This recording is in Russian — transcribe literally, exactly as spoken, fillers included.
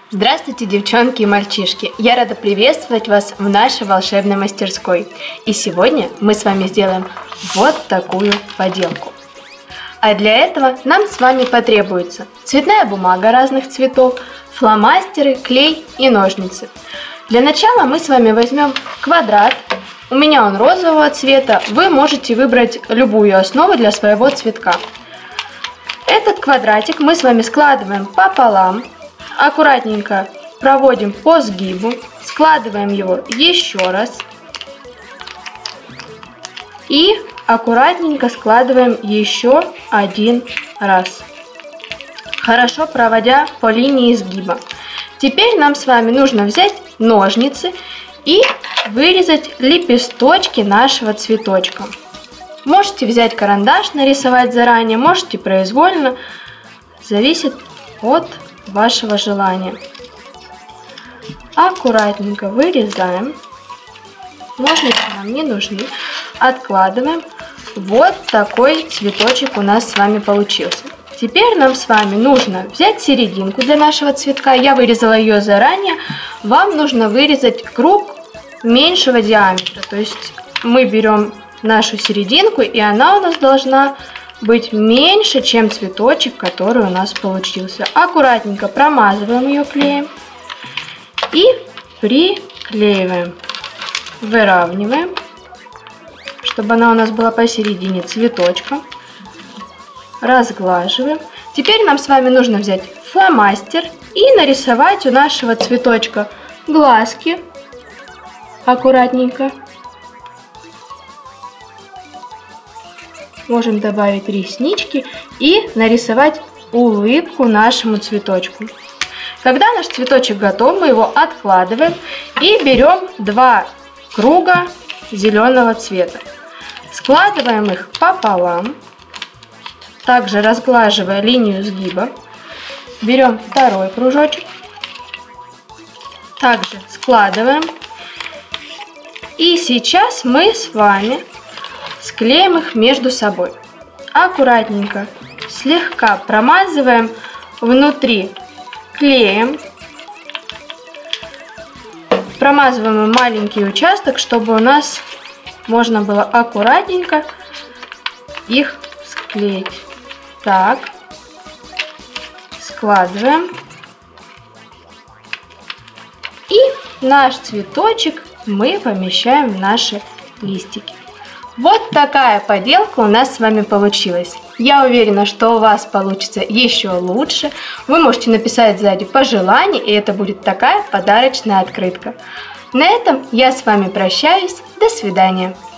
Здравствуйте, девчонки и мальчишки! Я рада приветствовать вас в нашей волшебной мастерской. И сегодня мы с вами сделаем вот такую поделку. А для этого нам с вами потребуется цветная бумага разных цветов, фломастеры, клей и ножницы. Для начала мы с вами возьмем квадрат. У меня он розового цвета, вы можете выбрать любую основу для своего цветка. Этот квадратик мы с вами складываем пополам. Аккуратненько проводим по сгибу, складываем его еще раз и аккуратненько складываем еще один раз, хорошо проводя по линии сгиба. Теперь нам с вами нужно взять ножницы и вырезать лепесточки нашего цветочка. Можете взять карандаш, нарисовать заранее, можете произвольно, зависит от вашего желания. Аккуратненько вырезаем, ножницы нам не нужны, откладываем. Вот такой цветочек у нас с вами получился. Теперь нам с вами нужно взять серединку для нашего цветка. Я вырезала ее заранее. Вам нужно вырезать круг меньшего диаметра. То есть мы берем нашу серединку, и она у нас должна быть меньше, чем цветочек, который у нас получился. Аккуратненько промазываем ее клеем и приклеиваем. Выравниваем, чтобы она у нас была посередине цветочка. Разглаживаем. Теперь нам с вами нужно взять фломастер и нарисовать у нашего цветочка глазки. Аккуратненько. Можем добавить реснички и нарисовать улыбку нашему цветочку. Когда наш цветочек готов, мы его откладываем и берем два круга зеленого цвета. Складываем их пополам, также разглаживая линию сгиба. Берем второй кружочек, также складываем. И сейчас мы с вами склеим их между собой. Аккуратненько, слегка промазываем внутри клеем. Промазываем маленький участок, чтобы у нас можно было аккуратненько их склеить. Так, складываем. И наш цветочек мы помещаем в наши листики. Вот такая поделка у нас с вами получилась. Я уверена, что у вас получится еще лучше. Вы можете написать сзади пожелания, и это будет такая подарочная открытка. На этом я с вами прощаюсь. До свидания.